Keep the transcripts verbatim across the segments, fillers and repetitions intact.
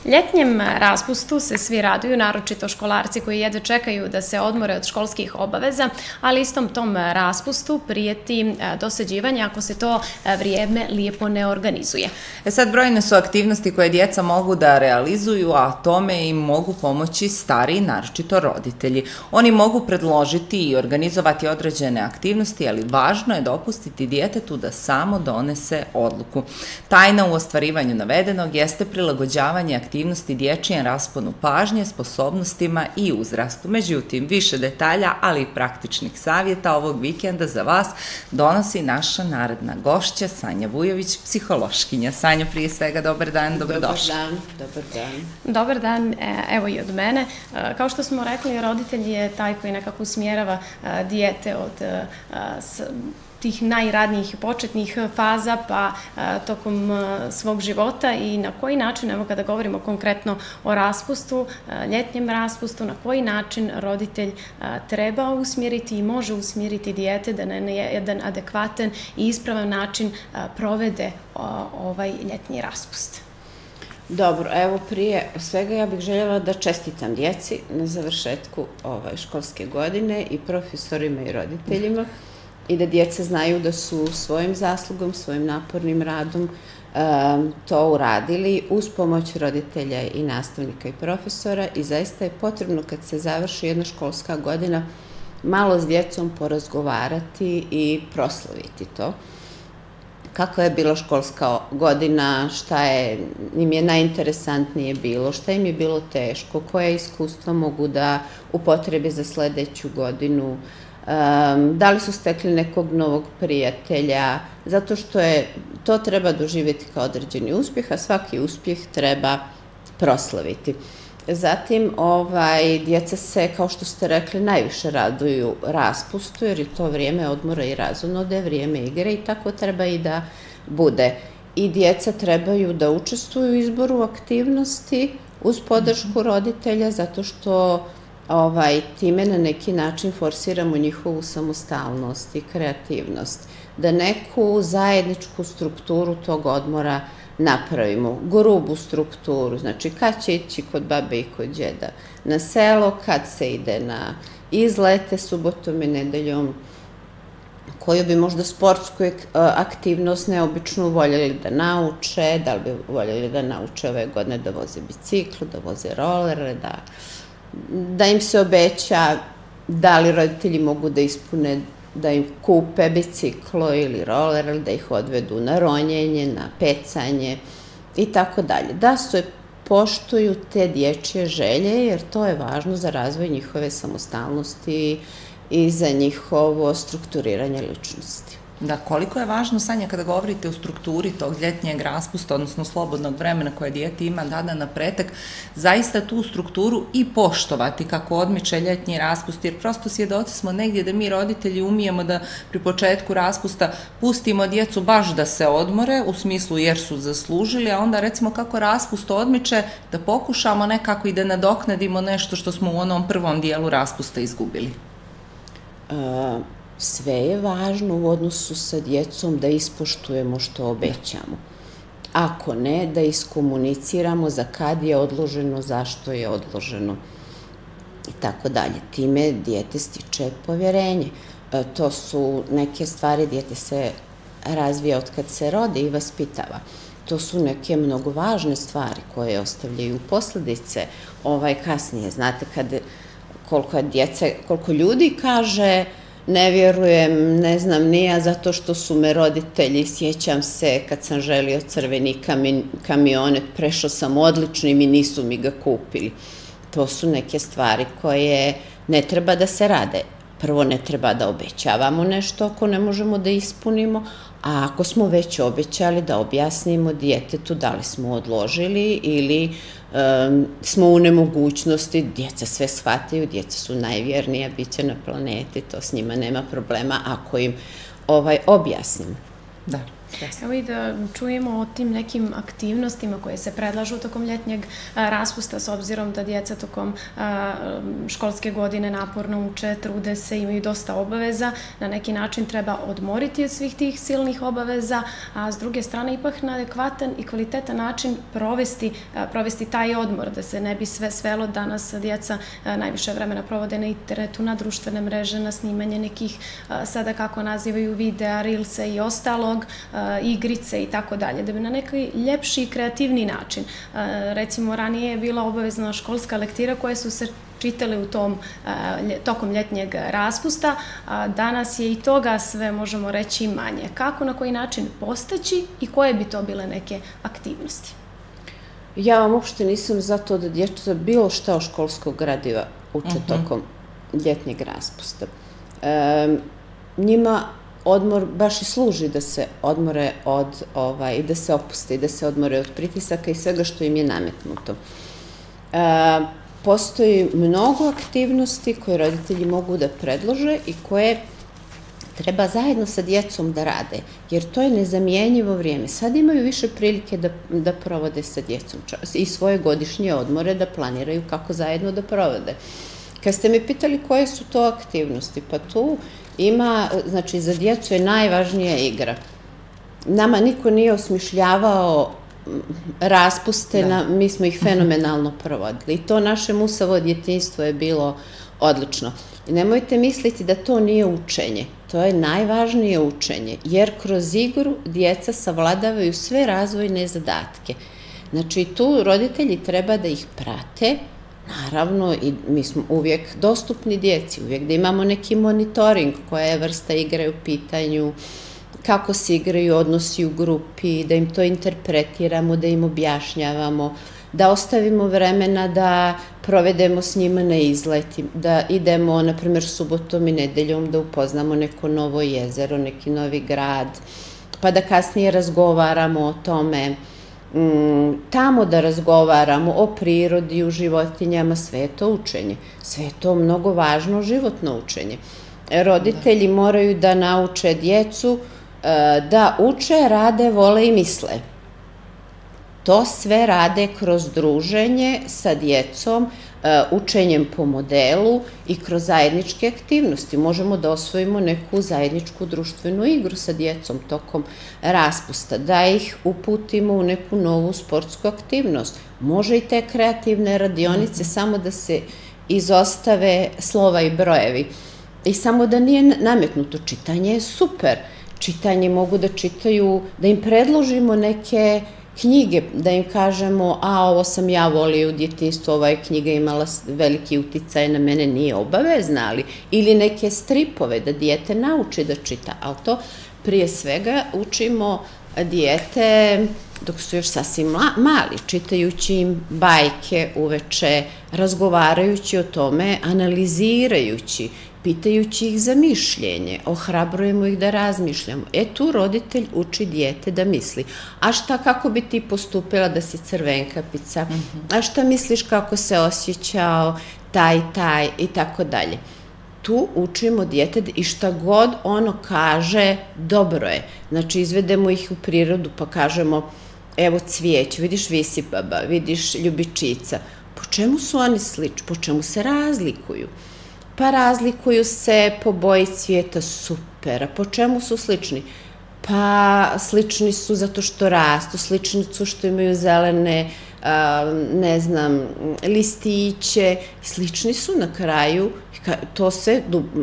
Ljetnjem raspustu se svi raduju, naročito školarci koji jedva čekaju da se odmore od školskih obaveza, ali istom tom raspustu prijeti dosađivanje ako se to vrijeme lijepo ne organizuje. E sad, brojne su aktivnosti koje djeca mogu da realizuju, a tome im mogu pomoći stariji, naročito roditelji. Oni mogu predložiti i organizovati određene aktivnosti, ali važno je dopustiti djetetu da samo donese odluku. Tajna u ostvarivanju navedenog jeste prilagođavanje aktivnosti aktivnosti dječjem rasponu pažnje, sposobnostima i uzrastu. Međutim, više detalja, ali i praktičnih savjeta ovog vikenda za vas donosi naša naredna gošća Sanja Vujović, psihološkinja. Sanja, prije svega, dobar dan, dobrodošla. Dobar dan, dobar dan. Dobar dan, evo i od mene. Kao što smo rekli, roditelj je taj koji nekako usmjerava dijete od tih najradnijih početnih faza pa tokom svog života i na koji način, evo kada govorimo konkretno o raspustu, ljetnjem raspustu, na koji način roditelj treba usmjeriti i može usmjeriti dijete da na jedan adekvatan i ispravan način provede ovaj ljetni raspust. Dobro, evo prije svega ja bih željela da čestitam djeci na završetku školske godine i profesorima i roditeljima i da djeca znaju da su svojim zaslugom, svojim napornim radom to uradili uz pomoć roditelja i nastavnika i profesora i zaista je potrebno kad se završi jedna školska godina malo s djecom porazgovarati i proslaviti to. Kako je bila školska godina, šta je, im je najinteresantnije bilo, šta im je bilo teško, koje iskustva mogu da upotrebe za sledeću godinu, da li su stekli nekog novog prijatelja, zato što je, to treba doživjeti kao određeni uspjeh, a svaki uspjeh treba proslaviti. Zatim, djeca se, kao što ste rekli, najviše raduju raspustu, jer je to vrijeme odmora i razonode, vrijeme igre i tako treba i da bude. I djeca trebaju da učestvuju u izboru aktivnosti uz podršku roditelja, zato što time na neki način forsiramo njihovu samostalnost i kreativnost, da neku zajedničku strukturu tog odmora napravimo, grubu strukturu, znači kad će ići kod babe i kod djeda na selo, kad se ide na izlete subotom i nedeljom, koju bi možda sportsku aktivnost neobično voljeli da nauče, da li bi voljeli da nauče ove godine da voze biciklu, da voze rolere, da da im se obeća da li roditelji mogu da ispune, da im kupe biciklo ili roler, ili da ih odvedu na ronjenje, na pecanje i tako dalje. Da se poštuju te dječje želje, jer to je važno za razvoj njihove samostalnosti i za njihovo strukturiranje ličnosti. Da, koliko je važno, Sanja, kada govorite o strukturi tog ljetnjeg raspusta, odnosno slobodnog vremena koje dijete ima dana na pretek, zaista tu strukturu i poštovati kako odmiče ljetnji raspust, jer prosto svjedoci smo negdje da mi roditelji umijemo da pri početku raspusta pustimo djecu baš da se odmore, u smislu jer su zaslužili, a onda recimo kako raspust odmiče da pokušamo nekako i da nadoknadimo nešto što smo u onom prvom dijelu raspusta izgubili. Sve je važno u odnosu sa djecom da ispoštujemo što obećamo. Ako ne, da iskomuniciramo za kad je odloženo, zašto je odloženo i tako dalje. Time dijete stiče povjerenje. To su neke stvari, dijete se razvija od kad se rodi i vaspitava. To su neke mnogo važne stvari koje ostavljaju posledice kasnije. Znate, koliko djece, koliko ljudi kaže ne vjerujem, ne znam nija, zato što su me roditelji, sjećam se kad sam želio crveni kamionet, prešao sam odličnim i nisu mi ga kupili. To su neke stvari koje ne treba da se rade. Prvo, ne treba da obećavamo nešto ako ne možemo da ispunimo, a ako smo već obećali da objasnimo djetetu da li smo odložili ili smo u nemogućnosti, djeca sve shvataju, djeca su najvjernija bića na planeti, to s njima nema problema ako im objasnimo. Da. Evo i da čujemo o tim nekim aktivnostima koje se predlažu tokom ljetnjeg raspusta, s obzirom da djeca tokom školske godine naporno uče, trude se, imaju dosta obaveza. Na neki način treba odmoriti od svih tih silnih obaveza, a s druge strane ipak na adekvatan i kvalitetan način provesti, provesti taj odmor, da se ne bi sve svelo. Danas djeca najviše vremena provode na internetu, na društvene mreže, na snimanje nekih, sada kako nazivaju, videa, reelsa i ostalog, igrice i tako dalje, da bi na neki ljepši i kreativni način. Recimo, ranije je bila obavezna školska lektira koje su se čitale u tom tokom ljetnjeg raspusta, a danas je i toga sve, možemo reći, manje. Kako, na koji način postaći i koje bi to bile neke aktivnosti? Ja vam uopšte nisam za to da djeca bilo šta od školskog gradiva uče tokom ljetnjeg raspusta. Njima odmor baš i služi da se odmore od, ovaj, da se opuste i da se odmore od pritisaka i svega što im je nametnuto. E, postoji mnogo aktivnosti koje roditelji mogu da predlože i koje treba zajedno sa djecom da rade, jer to je nezamjenjivo vrijeme. Sad imaju više prilike da, da provode sa djecom i svoje godišnje odmore da planiraju kako zajedno da provode. Kad ste me pitali koje su to aktivnosti, pa tu ima, znači za djecu je najvažnija igra. Nama niko nije osmišljavao raspuste, na, mi smo ih fenomenalno provodili. I to naše musavo djetinjstvo je bilo odlično. I nemojte misliti da to nije učenje. To je najvažnije učenje, jer kroz igru djeca savladavaju sve razvojne zadatke. Znači tu roditelji treba da ih prate. Naravno, i mi smo uvijek dostupni djeci, uvijek da imamo neki monitoring, koja je vrsta igre u pitanju, kako se igraju odnosi u grupi, da im to interpretiramo, da im objašnjavamo, da ostavimo vremena da provedemo s njima na izleti, da idemo, na primjer, subotom i nedeljom da upoznamo neko novo jezero, neki novi grad, pa da kasnije razgovaramo o tome, tamo da razgovaramo o prirodi, u životinjama, sve je to učenje. Sve je to mnogo važno životno učenje. Roditelji moraju da nauče djecu da uče, rade, vole i misle. To sve rade kroz druženje sa djecom, učenjem po modelu i kroz zajedničke aktivnosti. Možemo da osvojimo neku zajedničku društvenu igru sa djecom tokom raspusta, da ih uputimo u neku novu sportsku aktivnost. Može i te kreativne radionice, samo da se izostave slova i brojevi. I samo da nije nametnuto. Čitanje je super. Čitanje mogu da čitaju, da im predložimo neke knjige, da im kažemo, a ovo sam ja volio u djetinjstvu, ova je knjiga imala veliki uticaj na mene, nije obavezna, ali, ili neke stripove, da dijete nauči da čita, ali to prije svega učimo dijete dok su još sasvim mali, čitajući im bajke uveče, razgovarajući o tome, analizirajući, pitajući ih za mišljenje, ohrabrujemo ih da razmišljamo. E tu roditelj uči dijete da misli. A šta, kako bi ti postupila da si crvenkapica? A šta misliš kako se osjećao taj, taj i tako dalje. Tu učimo dijete i šta god ono kaže, dobro je. Znači, izvedemo ih u prirodu pa kažemo, evo cvijeće, vidiš visibaba, vidiš ljubičica. Po čemu su oni slični? Po čemu se razlikuju? Pa razlikuju se po boji cvijeta, super. A po čemu su slični? Pa slični su zato što rastu, slični su što imaju zelene, ne znam, listiće. Slični su na kraju, to se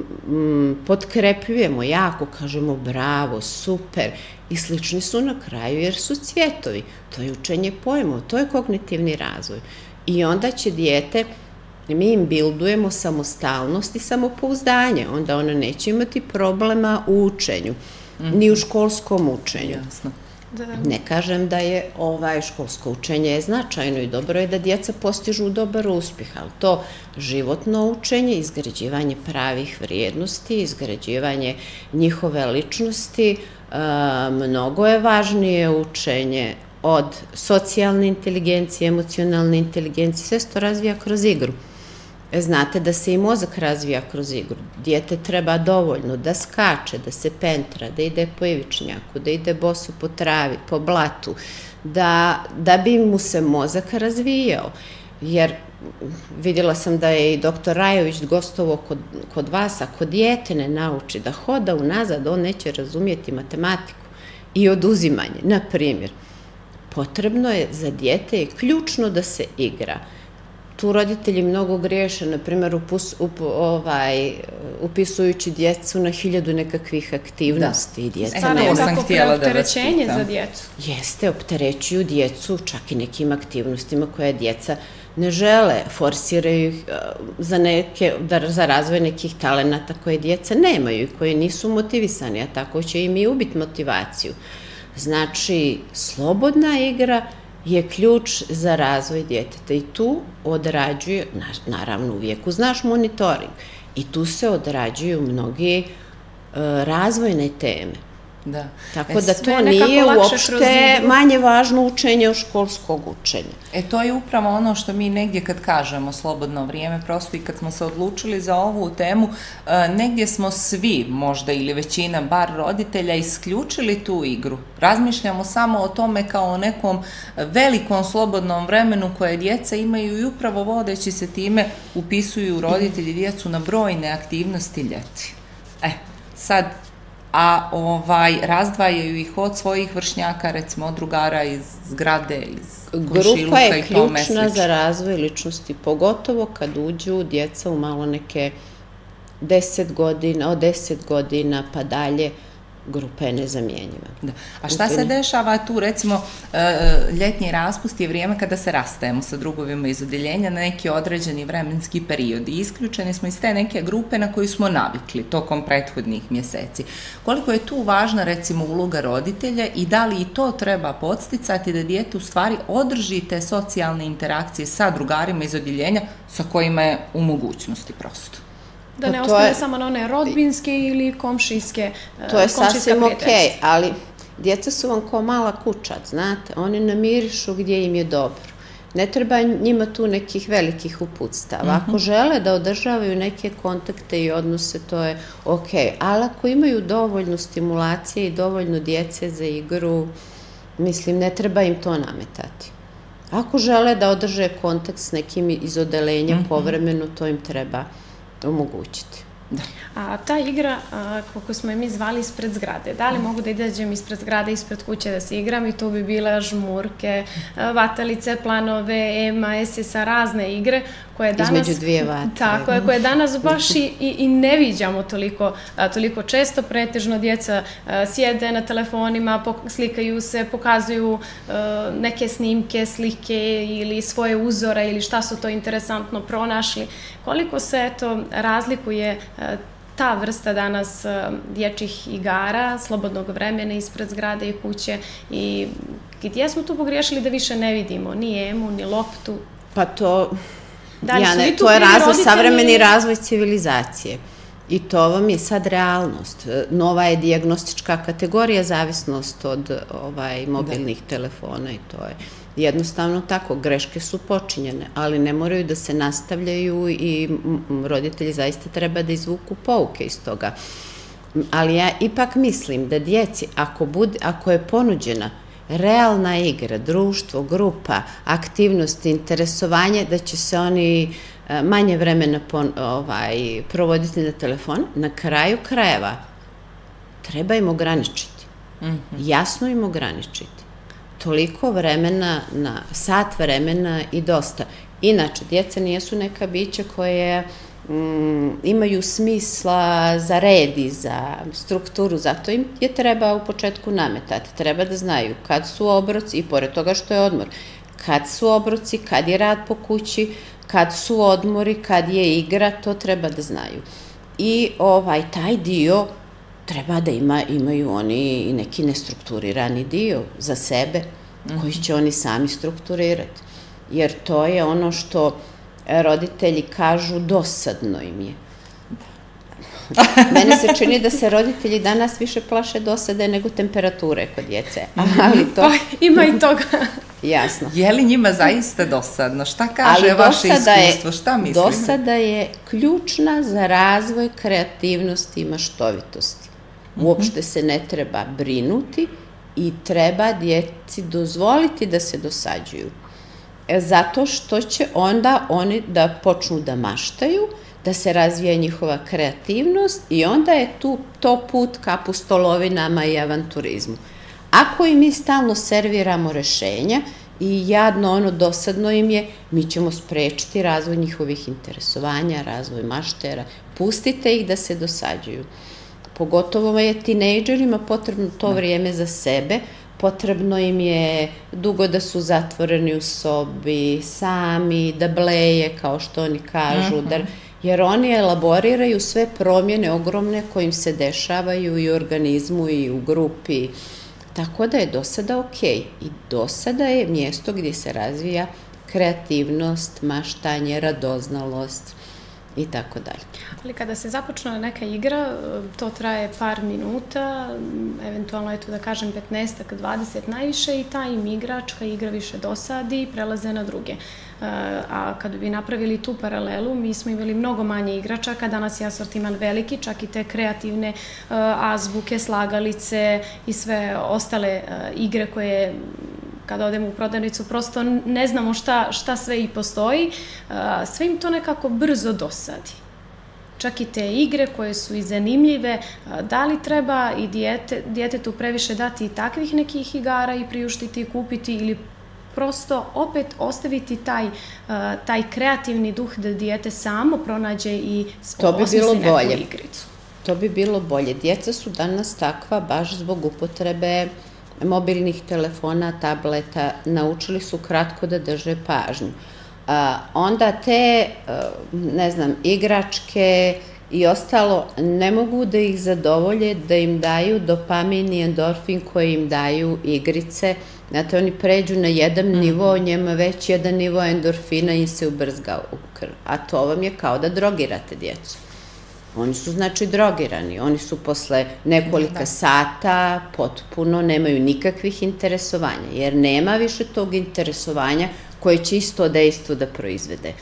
potkrepljujemo jako, kažemo bravo, super. I slični su na kraju jer su cvjetovi. To je učenje pojmova, to je kognitivni razvoj. I onda će dijete, mi im bildujemo samostalnost i samopouzdanje, onda ona neće imati problema u učenju, ni u školskom učenju. Ne kažem da je ovaj školsko učenje je značajno i dobro je da djeca postižu dobar uspjeh, ali to životno učenje, izgrađivanje pravih vrijednosti, izgrađivanje njihove ličnosti, mnogo je važnije učenje od socijalne inteligencije, emocionalne inteligencije, sve se to razvija kroz igru. Znate da se i mozak razvija kroz igru. Dijete treba dovoljno da skače, da se pentra, da ide po ivičnjaku, da ide boso po travi, po blatu, da, da bi mu se mozak razvijao. Jer vidjela sam da je i doktor Rajović gostovao kod, kod vas, ako dijete ne nauči da hoda unazad, on neće razumijeti matematiku i oduzimanje. Na primjer, potrebno je za dijete, je ključno da se igra. Tu roditelji mnogo griješe, na primjer, upus, up, ovaj, upisujući djecu na hiljadu nekakvih aktivnosti. Da. Djeca Stvarno je kako preopterećenje za djecu. Jeste, opterećuju djecu čak i nekim aktivnostima koje djeca ne žele, forsiraju ih za, neke, za razvoj nekih talenata koje djeca nemaju i koje nisu motivisani, a tako će im i ubiti motivaciju. Znači, slobodna igra je ključ za razvoj djeteta i tu odrađuje, naravno uvijek uz naš monitoring, i tu se odrađuju mnogi razvojne teme. Da. Tako da to nije uopšte manje važno učenje od školskog učenja. E to je upravo ono što mi negdje kad kažemo slobodno vrijeme, prosto i kad smo se odlučili za ovu temu, negdje smo svi, možda ili većina, bar roditelja, isključili tu igru. Razmišljamo samo o tome kao o nekom velikom slobodnom vremenu koje djeca imaju i upravo vodeći se time upisuju roditelji djecu na brojne aktivnosti ljeti. E, sad, a ovaj, razdvajaju ih od svojih vršnjaka, recimo od drugara iz zgrade, iz komšiluka i tome slično. Grupa je ključna za razvoj ličnosti, pogotovo kad uđu djeca u malo neke deset godina, od deset godina pa dalje, grupa je nezamjenjiva. Da. A šta se dešava tu, recimo, ljetnji raspust je vrijeme kada se rastajemo sa drugovima iz odjeljenja na neki određeni vremenski period i isključeni smo iz te neke grupe na koju smo navikli tokom prethodnih mjeseci. Koliko je tu važna, recimo, uloga roditelja i da li i to treba podsticati da dijete u stvari održi te socijalne interakcije sa drugarima iz odjeljenja sa kojima je u mogućnosti prosto? Da ne ostane samo na one rodbinske ili komšijske prijateljstva. To je sasvim okej, ali djeca su vam kao mala kućad, znate, oni namirišu gdje im je dobro. Ne treba njima tu nekih velikih uputstava. Ako žele da održavaju neke kontakte i odnose, to je okej, ali ako imaju dovoljno stimulacije i dovoljno djece za igru, mislim, ne treba im to nametati. Ako žele da održe kontakt s nekim iz odeljenja povremeno, to im treba omogućiti. A ta igra, kako smo je mi zvali ispred zgrade, da li mogu da izađem ispred zgrade, ispred kuće da se igram i tu bi bila žmurke, vatalice, planove, ema, esesa, razne igre koje danas... Između dvije vatre. Tako je, koje danas baš i, i ne viđamo toliko, toliko često. Pretežno djeca sjede na telefonima, slikaju se, pokazuju neke snimke, slike ili svoje uzore ili šta su to interesantno pronašli. Koliko se to razlikuje ta vrsta danas dječjih igara, slobodnog vremena ispred zgrade i kuće i gdje smo tu pogriješili da više ne vidimo ni emu, ni loptu? Pa to, Jane, to je razvoj, savremeni razvoj civilizacije i to vam je sad realnost. Nova je dijagnostička kategorija zavisnost od ovaj, mobilnih telefona i to je jednostavno tako, greške su počinjene, ali ne moraju da se nastavljaju i roditelji zaista treba da izvuku pouke iz toga. Ali ja ipak mislim da djeci, ako, bude, ako je ponuđena realna igra, društvo, grupa, aktivnost, interesovanje, da će se oni manje vremena pon, ovaj, provoditi na telefon, na kraju krajeva treba im ograničiti. Mm-hmm. Jasno im ograničiti. Toliko vremena, na sat vremena i dosta. Inače, djeca nijesu neka bića koje mm, imaju smisla za red i za strukturu, zato im je treba u početku nametati. Treba da znaju kad su obroci i pored toga što je odmor, kad su obroci, kad je rad po kući, kad su odmori, kad je igra, to treba da znaju. I ovaj, taj dio treba da ima, imaju oni i neki nestrukturirani dio za sebe, koji će oni sami strukturirati. Jer to je ono što roditelji kažu dosadno im je. Mene se čini da se roditelji danas više plaše dosade nego temperature kod djece. Ali to... Pa, ima i toga. Jasno. Je li njima zaista dosadno? Šta kaže vaše iskustvo? Šta mislite? Dosada je ključna za razvoj kreativnosti i maštovitosti. Uopšte se ne treba brinuti i treba djeci dozvoliti da se dosađuju. Zato što će onda oni da počnu da maštaju, da se razvija njihova kreativnost i onda je tu to put ka pustolovinama i avanturizmu. Ako im mi stalno serviramo rešenja i jadno ono dosadno im je, mi ćemo sprečiti razvoj njihovih interesovanja, razvoj maštera, pustite ih da se dosađuju. Pogotovo je tinejdžerima potrebno to vrijeme za sebe, potrebno im je dugo da su zatvoreni u sobi, sami, da bleje, kao što oni kažu, da, jer oni elaboriraju sve promjene ogromne koje im se dešavaju i u organizmu i u grupi. Tako da je do sada okej. I do sada je mjesto gdje se razvija kreativnost, maštanje, radoznalost i tako dalje. Ali kada se započne neka igra, to traje par minuta, eventualno, eto da kažem, petnaestak, dvadeset najviše i ta im igračka igra više dosadi i prelaze na druge. A kada bi napravili tu paralelu, mi smo imali mnogo manje igračaka, danas je asortiman veliki, čak i te kreativne azbuke, slagalice i sve ostale igre koje kada odemo u prodavnicu, prosto ne znamo šta, šta sve i postoji, sve im to nekako brzo dosadi. Čak i te igre koje su i zanimljive, da li treba i dijete, djetetu previše dati i takvih nekih igara i priuštiti i kupiti ili prosto opet ostaviti taj, taj kreativni duh da dijete samo pronađe i osmisli neku igricu. To bi bilo bolje. Djeca su danas takva baš zbog upotrebe mobilnih telefona, tableta, naučili su kratko da drže pažnju. Onda te, ne znam, igračke i ostalo ne mogu da ih zadovolje, da im daju dopamin i endorfin koji im daju igrice. Znate, oni pređu na jedan nivo, njema već jedan nivo endorfina im se ubrzga u krv. A to vam je kao da drogirate djecu. Oni su znači drogirani, oni su posle nekolika sata potpuno, nemaju nikakvih interesovanja, jer nema više tog interesovanja koje će isto dejstvo da proizvede.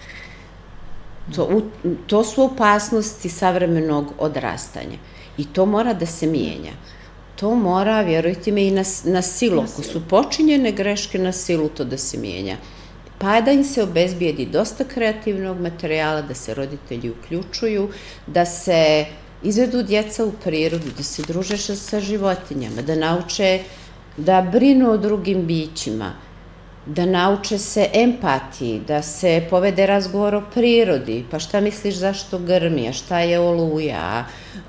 To, to su opasnosti savremenog odrastanja i to mora da se mijenja. To mora, vjerujte me, i na, na silu, ako su počinjene greške na silu, to da se mijenja. Pa da im se obezbijedi dosta kreativnog materijala, da se roditelji uključuju, da se izvedu djeca u prirodu, da se druže sa životinjama, da nauče da brinu o drugim bićima, da nauče se empatiji, da se povede razgovor o prirodi, pa šta misliš zašto grmi, šta je oluja,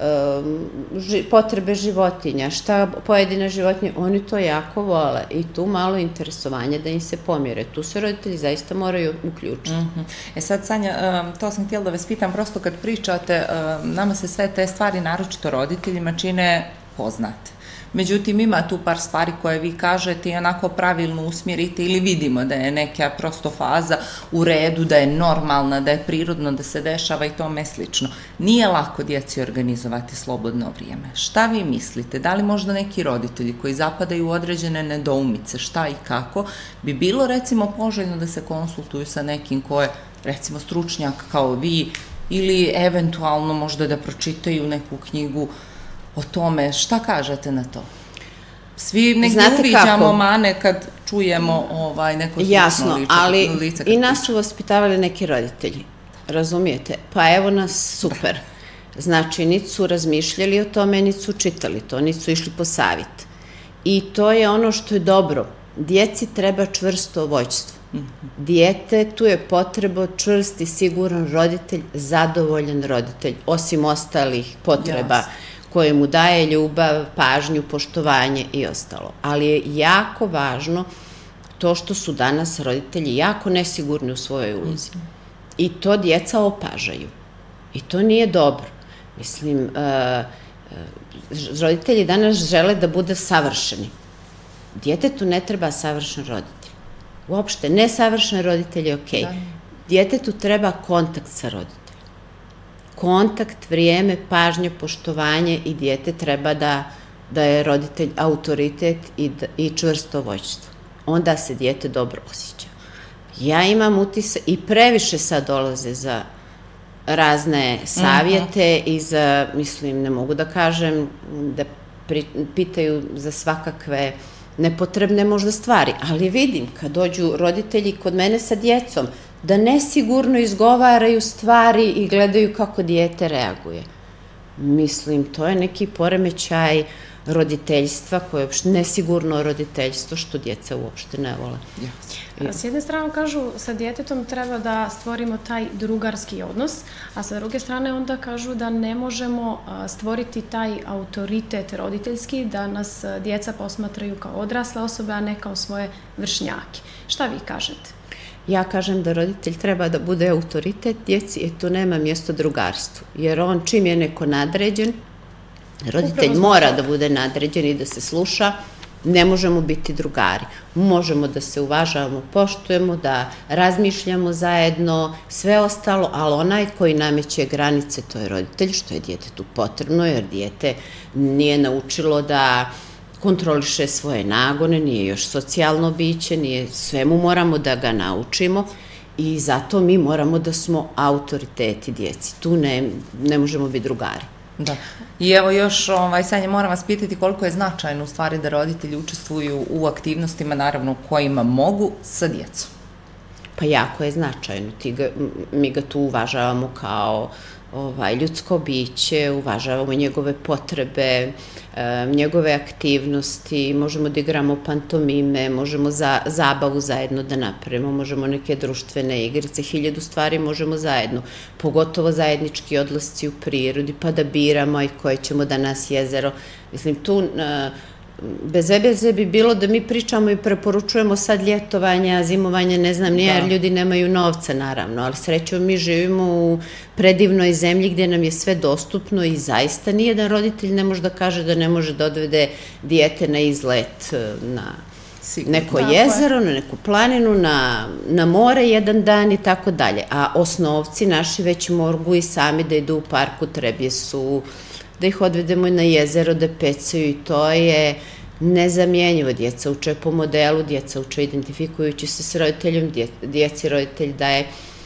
potrebe životinja, šta pojedine životinje, oni to jako vole i tu malo interesovanje da im se pomire. Tu se roditelji zaista moraju uključiti. E sad, Sanja, to sam htjela da vas pitam, prosto kad pričate, nama se sve te stvari, naročito roditeljima, čine poznate. Međutim, ima tu par stvari koje vi kažete i onako pravilno usmjerite ili vidimo da je neka prosto faza u redu, da je normalna, da je prirodno, da se dešava i tome slično. Nije lako djeci organizovati slobodno vrijeme. Šta vi mislite? Da li možda neki roditelji koji zapadaju u određene nedoumice, šta i kako, bi bilo recimo poželjno da se konsultuju sa nekim ko je recimo stručnjak kao vi ili eventualno možda da pročitaju neku knjigu o tome, šta kažete na to? Svi negdje uviđamo mane kad čujemo neko stručno lice. Jasno, ali i nas su vaspitavali neki roditelji, razumijete? Pa evo nas, super. Znači, niti su razmišljali o tome, niti su čitali to, niti su išli po savjet. I to je ono što je dobro. Djeci treba čvrsto vođstvo. Dijete, tu je potreba čvrst i siguran roditelj, zadovoljan roditelj, osim ostalih potreba koje mu daje ljubav, pažnju, poštovanje i ostalo. Ali je jako važno to što su danas roditelji jako nesigurni u svojoj ulozi. I to djeca opažaju. I to nije dobro. Mislim, roditelji danas žele da bude savršeni. Djetetu ne treba savršen roditelj. Uopšte, nesavršen roditelj je okej. Djetetu treba kontakt sa roditeljem. Kontakt, vrijeme, pažnje, poštovanje i dijete treba da je roditelj autoritet i čvrsto vođstvo. onda se dijete dobro osjeća. Ja imam utisak, i previše sad dolaze za razne savjete i za, mislim, ne mogu da kažem, da pitaju za svakakve nepotrebne možda stvari, ali vidim kad dođu roditelji kod mene sa djecom, da nesigurno izgovaraju stvari i gledaju kako dijete reaguje. Mislim, to je neki poremećaj roditeljstva, koje je uopšte nesigurno roditeljstvo, što djeca uopšte ne vole. S jedne strane kažu, sa djetetom treba da stvorimo taj drugarski odnos, a sa druge strane onda kažu da ne možemo stvoriti taj autoritet roditeljski, da nas djeca posmatraju kao odrasle osobe, a ne kao svoje vršnjake. Šta vi kažete? Ja kažem da roditelj treba da bude autoritet djeci, jer tu nema mjesto drugarstvu. Jer on, čim je neko nadređen, roditelj mora da bude nadređen i da se sluša, ne možemo biti drugari. Možemo da se uvažavamo, poštujemo, da razmišljamo zajedno, sve ostalo, ali onaj koji nameće granice, to je roditelj, što je djetetu potrebno, jer dijete nije naučilo da kontroliše svoje nagone, nije još socijalno biće, nije, svemu moramo da ga naučimo i zato mi moramo da smo autoriteti djeci. Tu ne, ne možemo biti drugari. Da. I evo još, ovaj, Sanja, moram vas pitati koliko je značajno u stvari da roditelji učestvuju u aktivnostima, naravno, kojima mogu sa djecom. Pa jako je značajno. Ti ga, mi ga tu uvažavamo kao ovaj, ljudsko biće, uvažavamo njegove potrebe, e, njegove aktivnosti, možemo da igramo pantomime, možemo za, zabavu zajedno da napravimo, možemo neke društvene igrice, hiljadu stvari možemo zajedno, pogotovo zajednički odlasci u prirodi, pa da biramo i koje ćemo da nas jezero. Mislim, tu e, bez veze bi bilo da mi pričamo i preporučujemo sad ljetovanja, zimovanja, ne znam nije, jer ljudi nemaju novca, naravno, ali srećom mi živimo u predivnoj zemlji gdje nam je sve dostupno i zaista nijedan roditelj ne može da kaže da ne može da odvede dijete na izlet na neko jezero, na neku planinu, na, na more jedan dan i tako dalje. A osnovci naši već mogu i sami da idu u parku Trebjesu, da ih odvedemo na jezero, da pecaju i to je nezamjenjivo. Djeca uče po modelu, djeca uče identifikujući se s roditeljom, djeci roditelj daje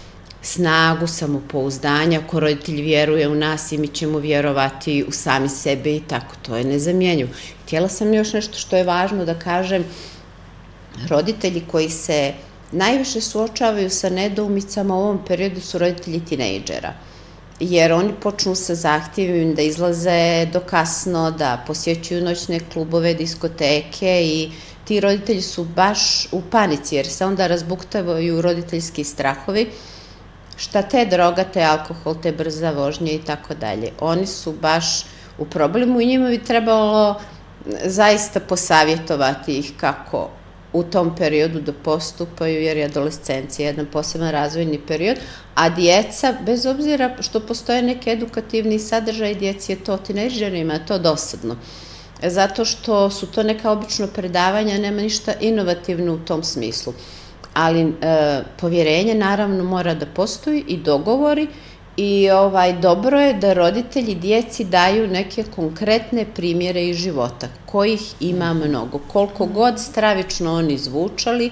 snagu, samopouzdanja, ako roditelj vjeruje u nas i mi ćemo vjerovati u sami sebe i tako, to je nezamjenjivo. Htjela sam još nešto što je važno da kažem, roditelji koji se najviše suočavaju sa nedoumicama u ovom periodu su roditelji tinejdžera. Jer oni počnu sa zahtjevima da izlaze do kasno, da posjećuju noćne klubove, diskoteke i ti roditelji su baš u panici jer se onda razbuktavaju roditeljski strahovi. Šta te droga, te alkohol, te brza vožnje i tako dalje. Oni su baš u problemu i njima bi trebalo zaista posavjetovati ih kako u tom periodu da postupaju, jer je adolescencija jedan poseban razvojni period, a djeca, bez obzira što postoje neki edukativni sadržaj, djeci je to, tinejdžerima je to dosadno. Zato što su to neka obično predavanja, nema ništa inovativno u tom smislu. Ali e, povjerenje naravno mora da postoji i dogovori i ovaj, dobro je da roditelji djeci daju neke konkretne primjere iz života, kojih ima mnogo. Koliko god stravično oni zvučali,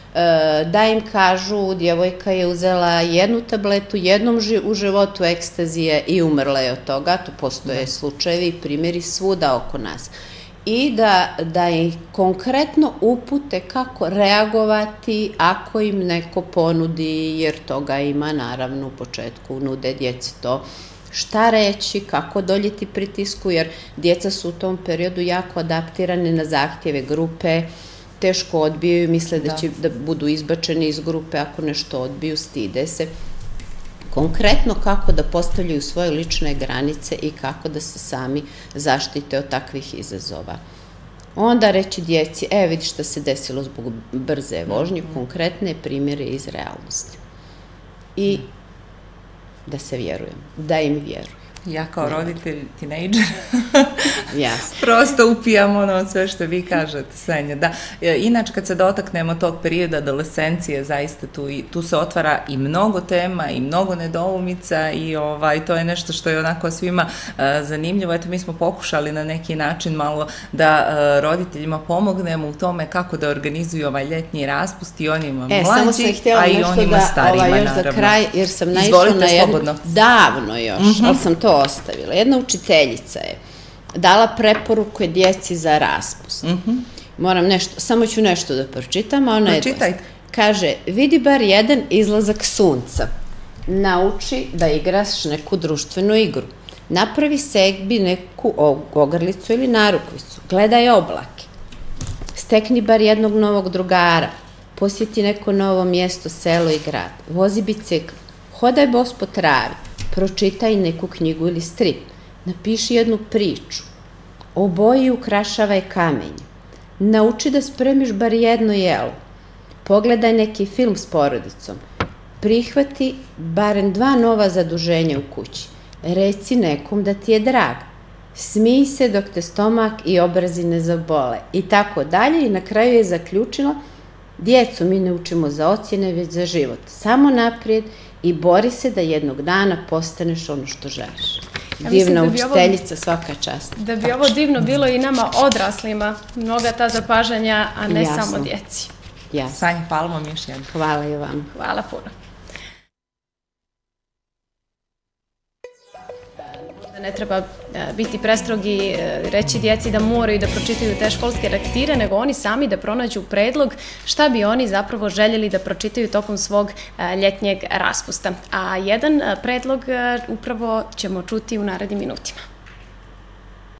da im kažu, djevojka je uzela jednu tabletu, jednom u životu ekstazije i umrla je od toga, to postoje slučajevi i primjeri svuda oko nas. I da, da ih konkretno upute kako reagovati ako im neko ponudi, jer toga ima naravno u početku, nude djeci to šta reći, kako doljeti pritisku, jer djeca su u tom periodu jako adaptirane na zahtjeve grupe, teško odbijaju, misle da će da budu izbačeni iz grupe ako nešto odbiju, stide se. Konkretno kako da postavljaju svoje lične granice i kako da se sami zaštite od takvih izazova. Onda reći djeci, e vidi šta se desilo zbog brze vožnje, konkretne primjere iz realnosti. I da se vjerujem, da im vjerujem. Ja kao roditelj, tinejdžer, Jasno. prosto upijam ono sve što vi kažete, Senja. Da. Inače, kad se dotaknemo tog perioda adolescencije, zaista tu, tu se otvara i mnogo tema i mnogo nedoumica i ovaj, to je nešto što je onako svima uh, zanimljivo. Eto, mi smo pokušali na neki način malo da uh, roditeljima pomognemo u tome kako da organizuju ovaj ljetnji raspust i onima e, mlađi, a i onima da, starijima, ovaj, još naravno. Za kraj, jer sam naišla na jednu, slobodno. davno još, mm -hmm. ali sam to ostavila. Jedna učiteljica je dala preporuke djeci za raspust. Mm -hmm. Moram nešto, samo ću nešto da pročitam, a ona je dosta. Kaže, vidi bar jedan izlazak sunca. Nauči da igraš neku društvenu igru. Napravi sebi neku ogrlicu ili narukvicu. Gledaj oblake. Stekni bar jednog novog drugara. Posjeti neko novo mjesto, selo i grad. Vozi bicikl. Hodaj bos po travi. Pročitaj neku knjigu ili strip. Napiši jednu priču. Oboji ukrašavaj kamenje. Nauči da spremiš bar jedno jelo. Pogledaj neki film s porodicom. Prihvati barem dva nova zaduženja u kući. Reci nekom da ti je drag. Smij se dok te stomak i obrazi ne zabole. I tako dalje. I na kraju je zaključila, djecu mi ne učimo za ocjene, već za život. Samo naprijed i bori se da jednog dana postaneš ono što želiš. Ja divna da učiteljica, ovo, svaka čast. Da bi ovo divno bilo i nama odraslima, mnoga ta zapažanja, a ne Jasno. samo djeci. Jasno. Sanja, hvala vam još jednom. Hvala i vam. Hvala puno. Ne treba biti prestrogi, reći djeci da moraju da pročitaju te školske lektire, nego oni sami da pronađu predlog šta bi oni zapravo željeli da pročitaju tokom svog ljetnjeg raspusta. A jedan predlog upravo ćemo čuti u narednim minutima.